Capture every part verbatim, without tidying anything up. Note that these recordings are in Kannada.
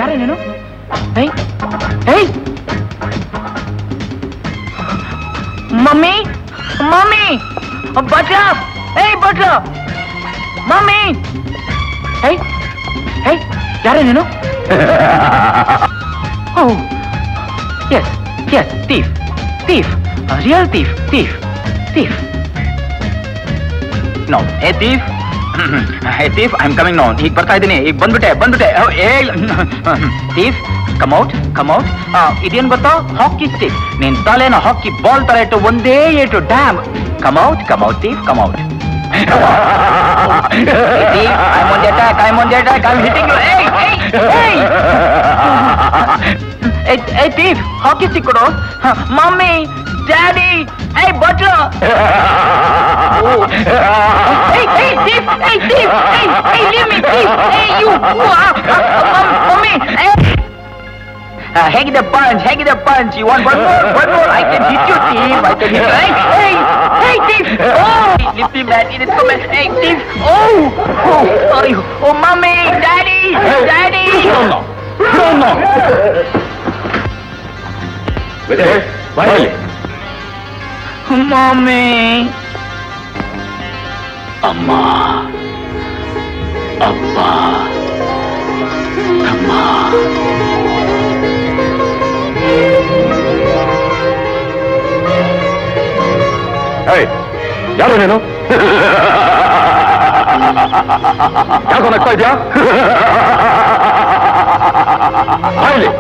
ಯಾರೇ ನೀನು? ಏಯ್ ಏಯ್ ಮಮ್ಮಿ ಮಮ್ಮಿ ಬಟ್ಲ ಏಯ್ ಬಟ್ಲ ಮಮ್ಮಿ ಏಯ್ ಏಯ್ ಯಾರೇ ನೀನು? Oh yes yes thief thief real thief thief thief no hey thief Hey thief, I'm coming now. ಈಗ ಬರ್ತಾ ಇದ್ದೀನಿ. ಈಗ ಬಂದ್ಬಿಟ್ಟೆ ಬಂದ್ಬಿಟ್ಟೆ ಏ thief, come out, come out. ಇದೇನ್ ಗೊತ್ತಾ? Hockey stick. ನೀನ್ ತಲೆನ ಹಾಕಿ ಬಾಲ್ ತರ ಇಟ್ಟು ಒಂದೇ ಏಟು damn. Come out, come out thief, come out. Hey thief, I'm on the attack, I'm on the attack, I'm hitting you. Hey, hey, hey. Hey thief, hockey stick ಕೊಡು. Mummy, daddy, hey butler. Oh. Hey, hey thief, hey thief, hey, hey leave me thief. Hey you, mommy. Hey. Uh, hang the punch, hang the punch. You want one more, one more? I can hit you, thief. I can hit you. Hey, hey, hey, thief. Oh, lift him, man. It is coming. Hey, thief. Oh, oh, oh, oh, mommy, daddy, daddy. No, no, no, no. Wait, wait, wait. Mommy. Amma. Appa. Amma. Hey, ಯಾರು ನೀನು? ಯಾಕೋ ನಗ್ತಾ ಇದ್ಯಾ? ಬಾಯ್ಲಿ.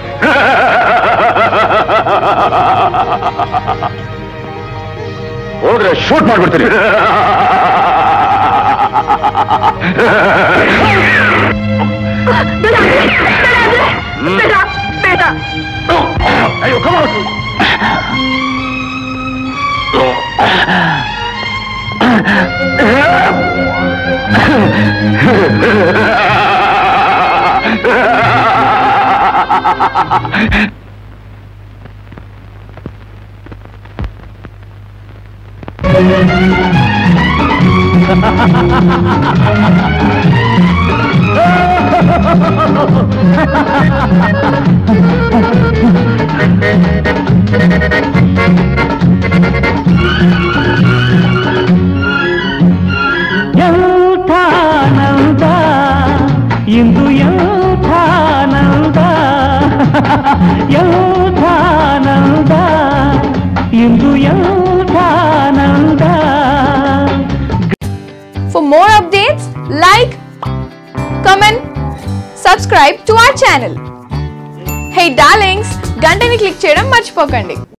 ಹೋದ್ರೆ ಶೂಟ್ ಮಾಡ್ಬಿಡ್ತೀನಿ. ಬೇಡ ಬೇಡ. ಅಯ್ಯೋ come on. ಎಂಥಾನಂದ into ಎಂಥಾನಂದ ಎಂಥಾನಂದ into ಎಂಥಾನಂದ. For more updates, like, comment, subscribe to our channel. Hey darlings, గంటని click చేయడం మర్చిపోకండి.